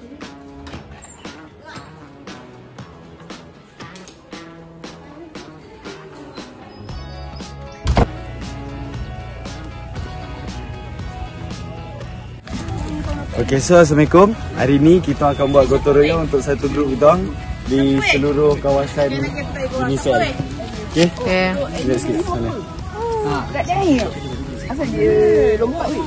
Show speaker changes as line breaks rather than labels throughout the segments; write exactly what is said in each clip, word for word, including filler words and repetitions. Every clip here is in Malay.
Okay, so Assalamualaikum. Hari ni kita akan buat gotong royong untuk satu grup kita di seluruh kawasan Unicel. Okay?
Okay.
Lihat sikit sana.
Ha. Berat dah ni. Asal dia lompat weh.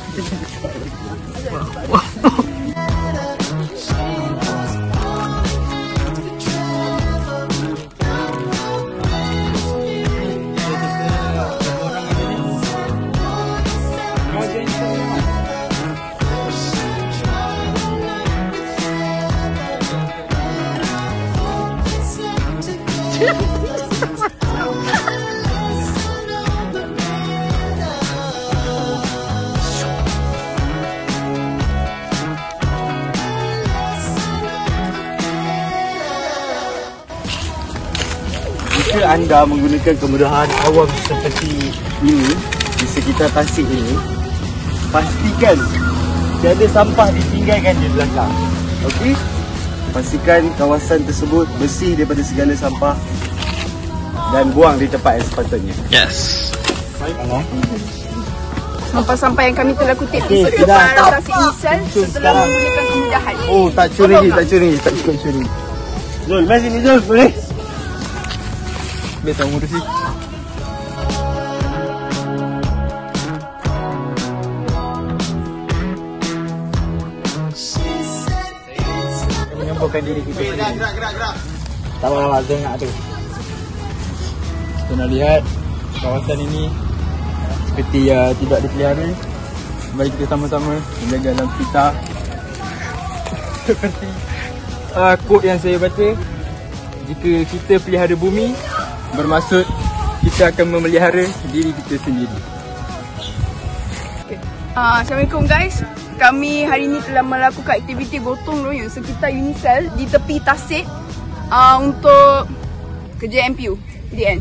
Jika anda menggunakan kemudahan awam seperti ini di sekitar tasik ini, pastikan tiada sampah ditinggalkan di belakang. Okey? Pastikan kawasan tersebut bersih daripada segala sampah dan buang di tempat yang sepatutnya.
Yes.
Sampah-sampah yang kami telah kutip
Okey,
di
sudah.
sekitar tasik Unicel setelah menggunakan kemudahan.
Oh, tak curi, tak curi, tak cukup curi. Zul, mari sini Zul, boleh? Biar tahu ngurusi. Menyembuhkan diri kita sendiri. Gerak, gerak, gerak. Tak apa-apa, Zul nak tu. Kita nak lihat kawasan ini seperti uh, tidak dipelihara. Mari kita sama-sama menjaga alam kita. Seperti uh, quote yang saya baca, jika kita pelihara bumi, bermaksud kita akan memelihara diri kita sendiri.
Okay. Uh, Assalamualaikum guys. Kami hari ini telah melakukan aktiviti gotong royong sekitar Unicel di tepi tasik uh, untuk kerja M P U. The end.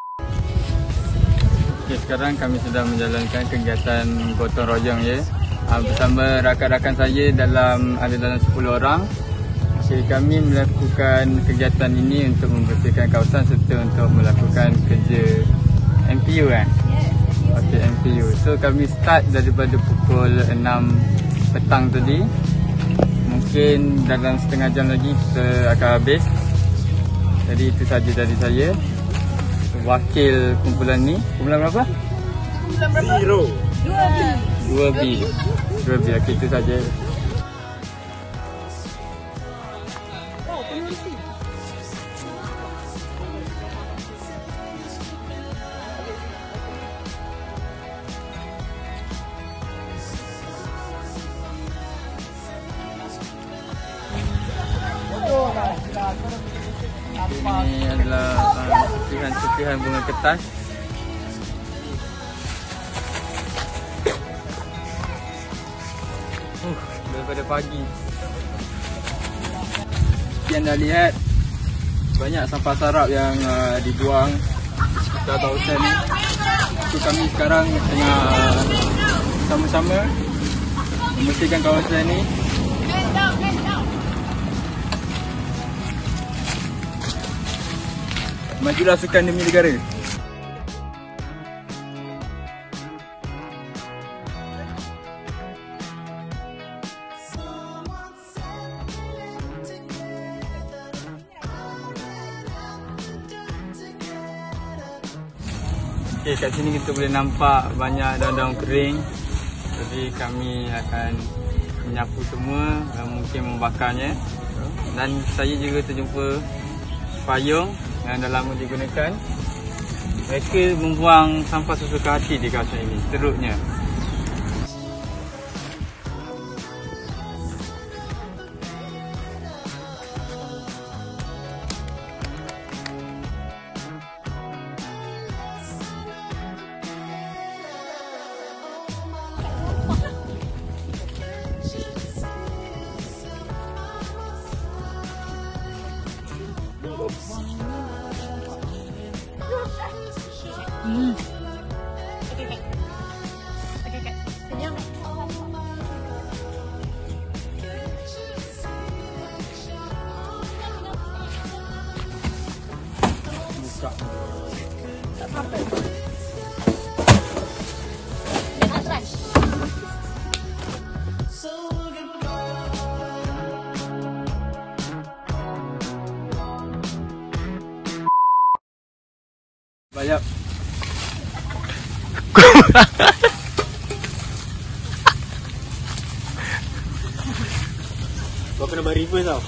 Okay, sekarang kami sedang menjalankan kegiatan gotong royong ya. Uh, bersama rakan-rakan saya dalam ada dalam sepuluh orang. Okay, kami melakukan kegiatan ini untuk membersihkan kawasan serta untuk melakukan kerja M P U kan? Okay, M P U. So kami start daripada pukul enam petang tadi. Mungkin dalam setengah jam lagi kita akan habis. Jadi itu saja dari saya. Wakil kumpulan ni. Kumpulan berapa?
Kumpulan berapa?
Zero.
dua B.
dua B. dua B. Okay, itu saja. Ini adalah uh, serpihan-serpihan bunga kertas. Uh, daripada pagi. Seperti anda lihat, banyak sampah sarap yang uh, dibuang di sekitar kawasan ni. So kami sekarang tengah sama-sama membersihkan kawasan ni. Majulah sukan demi negara. Okay, kat sini kita boleh nampak banyak daun-daun kering. Jadi kami akan menyapu semua dan mungkin membakarnya. Dan saya juga terjumpa payung yang dah lama digunakan. Mereka membuang sampah sesuka hati di kawasan ini, seterusnya.
Kau kena buat reverse tau.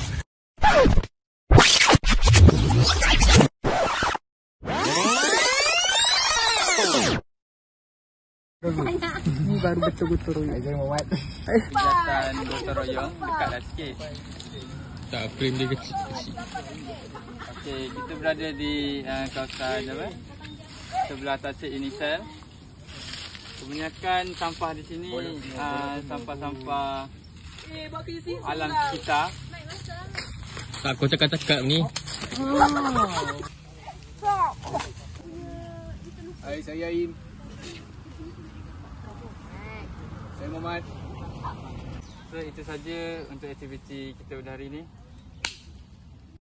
Ni baru betul-betul royong. Jangan muat.
Kegiatan gotong royong dekatlah sikit.
Tak, frame dia kecil-kecil.
Okey, kita berada di uh, kawasan apa? Sebelah Tasik Unicel. Kebanyakan sampah di sini uh, sampah-sampah alam sekitar.
Tak, kau cakap-cakap ni.
Hai, saya Aim. Saya Muhammad.
So itu saja untuk aktiviti kita pada hari ini.